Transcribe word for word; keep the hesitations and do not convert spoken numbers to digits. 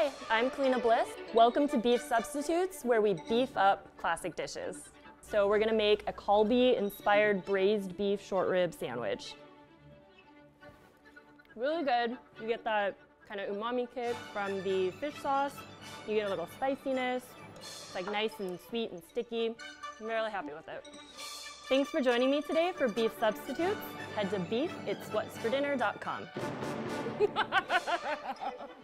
Hi, I'm Kaleena Bliss. Welcome to Beef Substitutes, where we beef up classic dishes. So we're gonna make a Kalbi-inspired braised beef short rib sandwich. Really good. You get that kind of umami kick from the fish sauce. You get a little spiciness. It's like nice and sweet and sticky. I'm really happy with it. Thanks for joining me today for Beef Substitutes. Head to beef its what's for dinner dot com.